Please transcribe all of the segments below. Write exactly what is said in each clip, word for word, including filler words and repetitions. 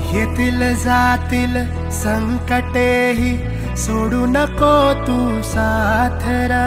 येतील जातील संकटेही सोडू नको तू साथरा,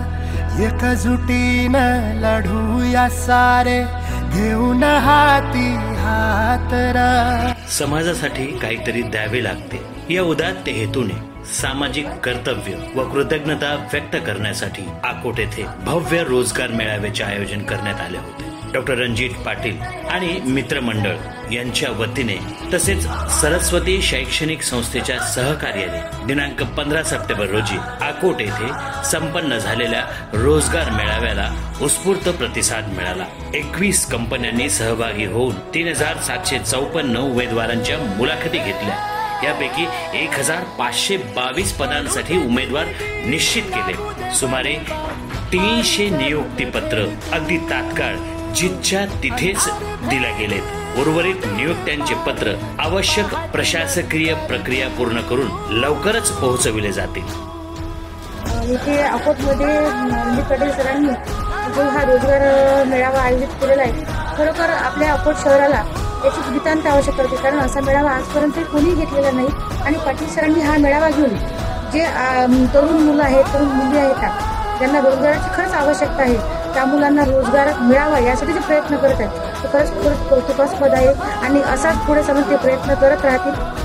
एकजुटीनं लढूया सारे घेऊन हाती हातरा। समाजासाठी काहीतरी द्यावे लागते या उदात्त हेतूने सामाजिक कर्तव्य व कृतज्ञता व्यक्त करण्यासाठी अकोट येथे भव्य रोजगार मेळाव्याचे आयोजन करण्यात आले होते। डॉक्टर रणजित पाटील आणि मित्रमंडळ यांच्या वतीने तसेच सरस्वती शैक्षणिक संस्थेच्या सहकार्याने दिनांक पंधरा सप्टेंबर रोजी अकोट येथे संपन्न झालेल्या रोजगार मेळाव्याला उत्स्फूर्त प्रतिसाद मिळाला। एकवीस कंपन्यांनी सहभागी होऊन तीन हजार सातशे चौपन्न उमेदवारांच्या मुलाखती घेतल्या। यापैकी एक हजार पाचशे बावीस पदांसाठी उमेदवार निश्चित केले। सुमारे तीनशे नियुक्ती पत्र अगदी तात्काळ जिथच्या तिथेच दिल्या गेलेत। उर्वरित नियुक्त्यांचे पत्र आवश्यक प्रशासकीय प्रक्रिया पूर्ण करून लवकरच पोहोचविले जातील। इथे अकोटमध्ये रणजित पाटील सरांनी जो हा रोजगार मेळावा आयोजित केलेला आहे, खरोखर आपल्या अकोट शहराला याची नितांत आवश्यकता होती, कारण असा मेळावा आजपर्यंत कोणी घेतलेला नाही। आणि पाटील सरांनी हा मेळावा घेऊन जे तरुण मुलं आहेत, तरुण मुली आहेत, ज्यांना रोजगाराची खरंच आवश्यकता आहे, त्या मुलांना रोजगार मिळावा यासाठी जे प्रयत्न करत आहेत ते खरंच खरंच कौतुकास्पद आहे। आणि असाच पुढे सगळे ते प्रयत्न करत राहतील।